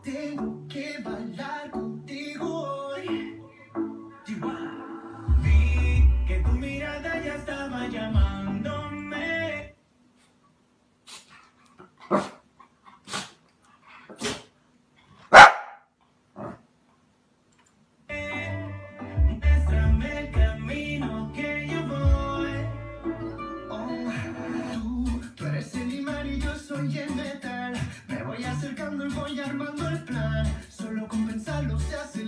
Tengo que bailar contigo hoy. Vi que tu mirada ya estaba llamándome. Muéstrame el camino que yo voy. Oh, tú eres el imán y yo soy el metal. Me voy acercando y voy armando el plan. Solo con pensarlo se hace